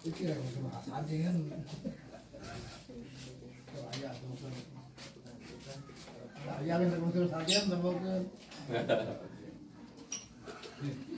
Pikiran cuma sajian. Ayah tuh kan. Ayah yang terus sajian terus.